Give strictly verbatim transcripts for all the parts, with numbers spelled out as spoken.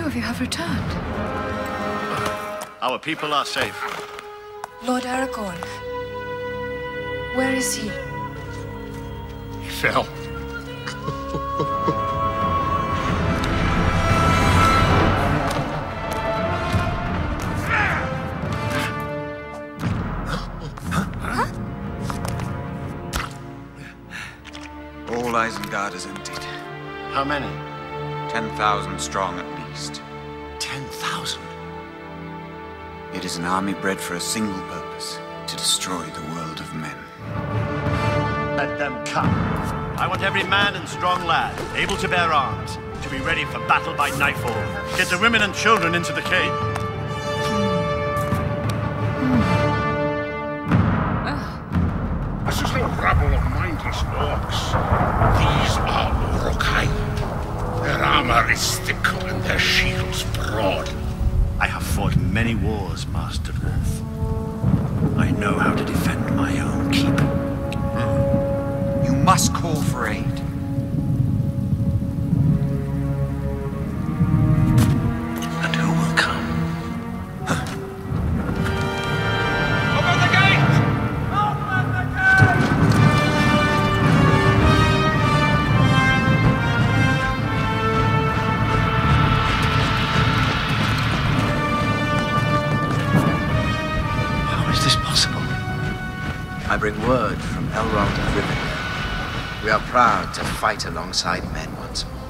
few of you have returned. Our people are safe. Lord Aragorn. Where is he? He fell. All Isengard is emptied. How many? Ten thousand strong at least. Ten thousand? It is an army bred for a single purpose, to destroy the world of men. Let them come. I want every man and strong lad, able to bear arms, to be ready for battle by nightfall. Get the women and children into the cave. This is no rabble of mindless orcs. These are Uruk-hai. Their armor is thick and their shields broad. I have fought many wars, Master Dwarf. I know how to defend my own keep. You must call for aid. And who will come? Open the gate! Open the gate! How is this possible? I bring word from Elrond of Rivendell. We are proud to fight alongside men once more.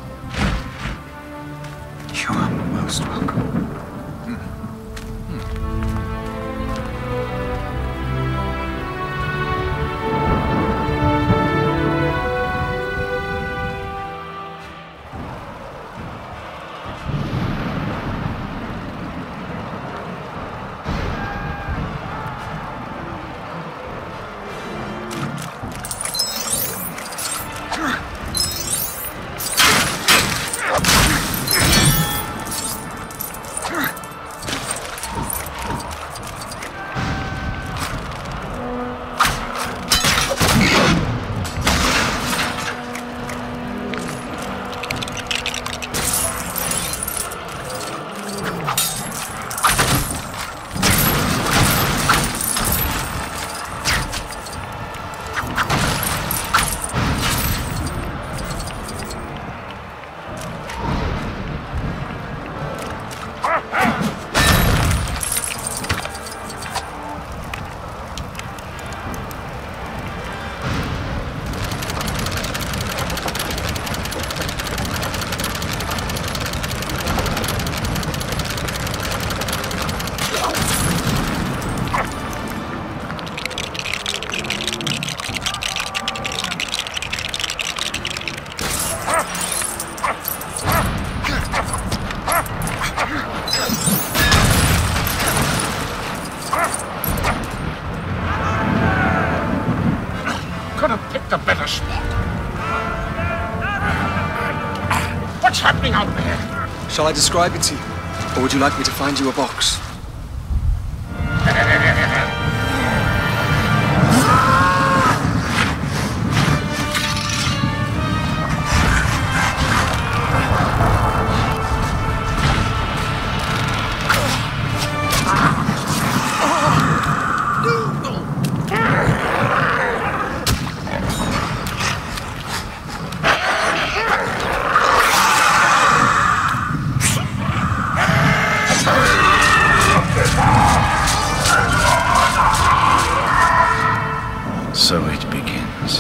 You are most welcome. Could have picked a better spot. What's happening out there? Shall I describe it to you? Or would you like me to find you a box? So it begins.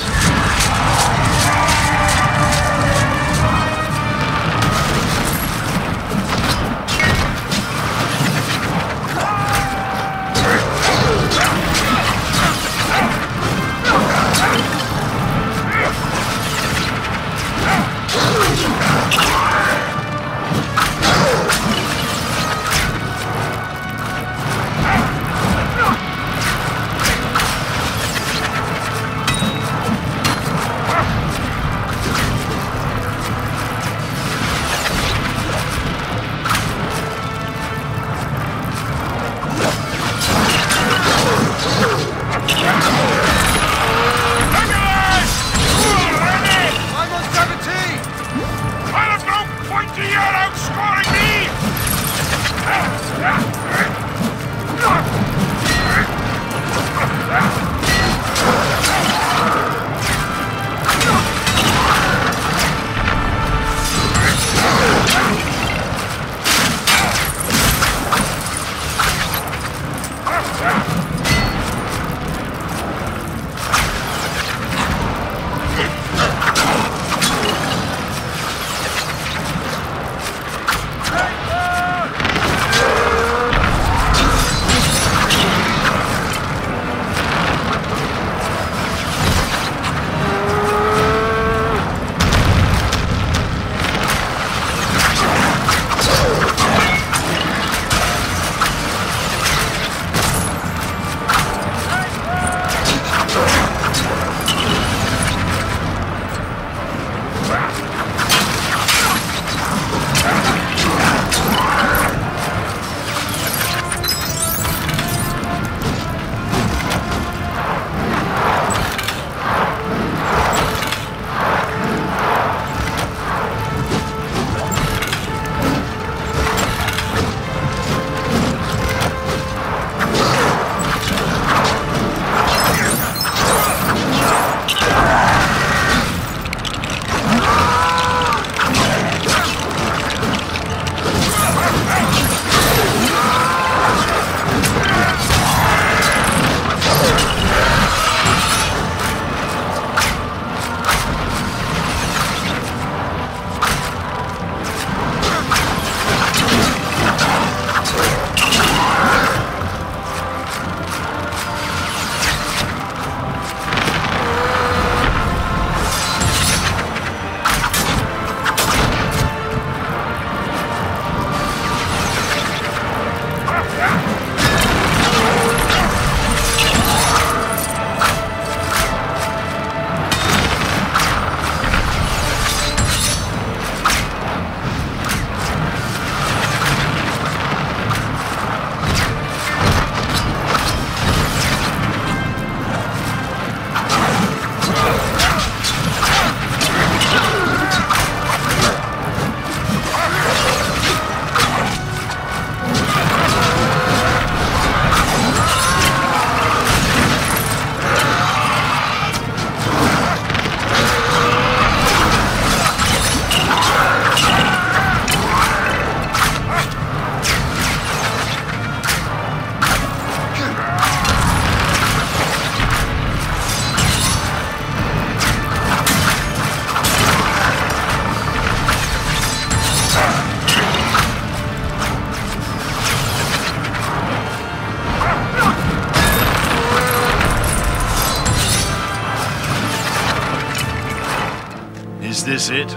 Is this it?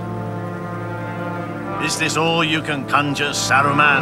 Is this all you can conjure, Saruman?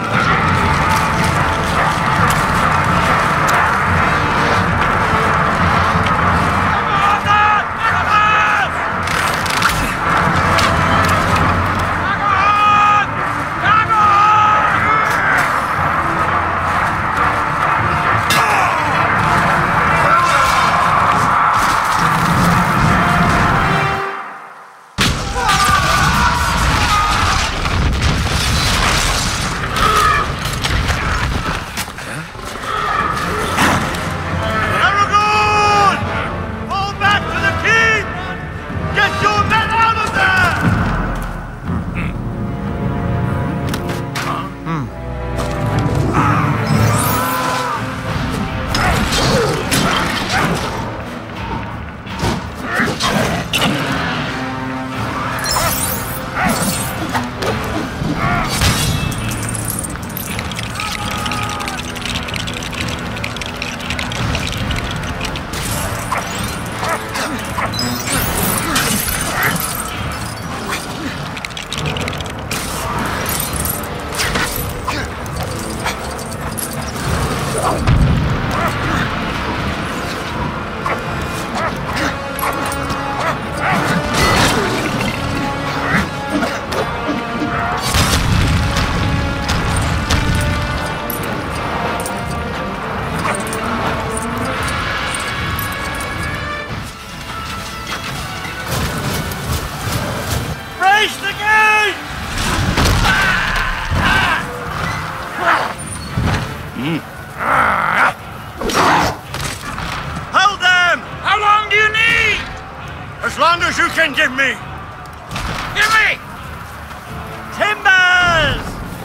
Hold them! How long do you need? As long as you can give me! Give me! Timbers!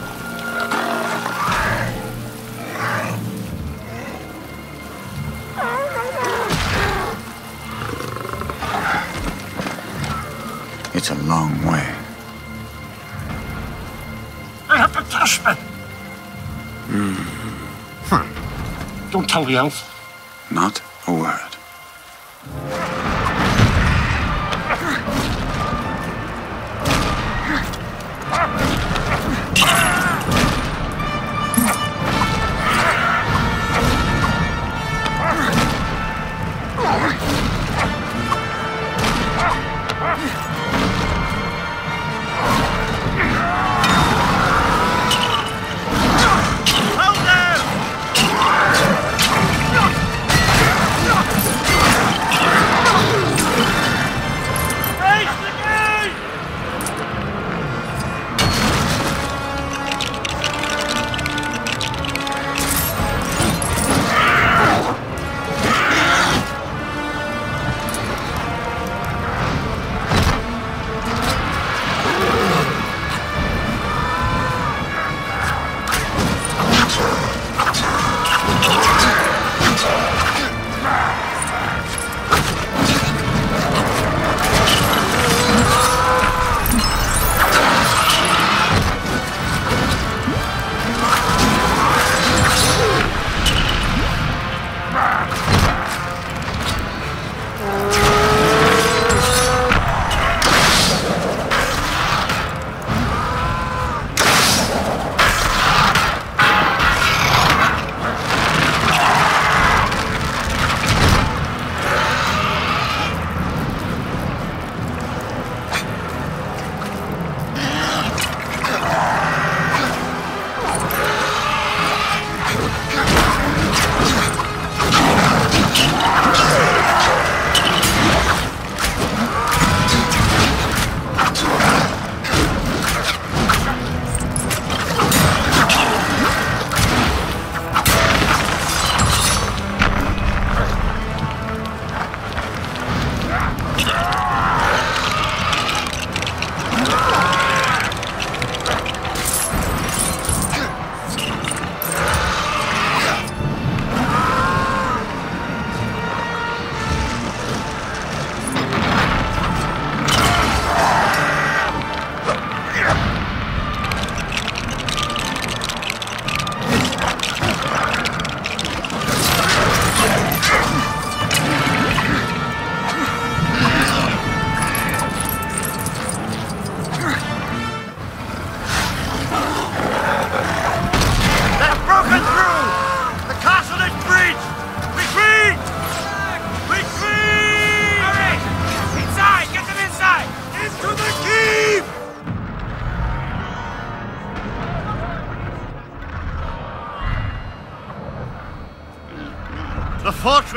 It's a long way. I have to touch me. Mm. Hmm. Don't tell the elf. Not a word. Hold them!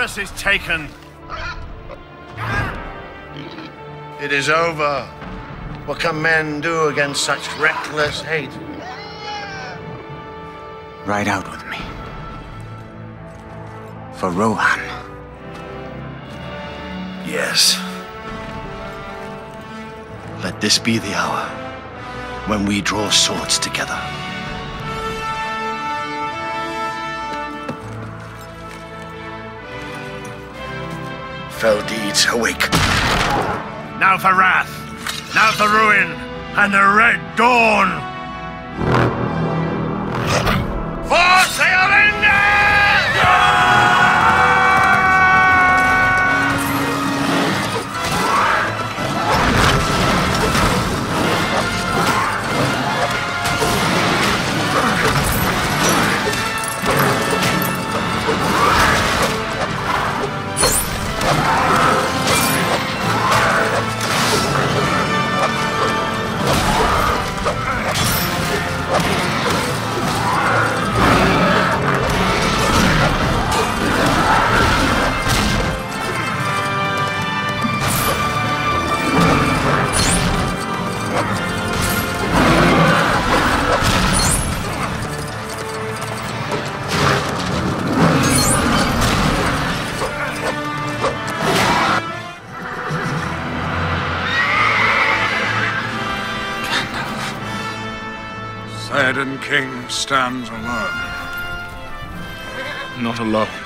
palace is taken. It is over. What can men do against such reckless hate? Ride out with me. For Rohan. Yes. Let this be the hour when we draw swords together. Fell deeds awake. Now for wrath. Now for ruin. And the Red Dawn. For Sealinde! Theoden King stands alone. Not alone.